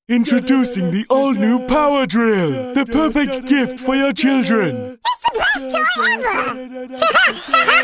Introducing the all-new Power Drill, the perfect gift for your children. It's the best toy ever!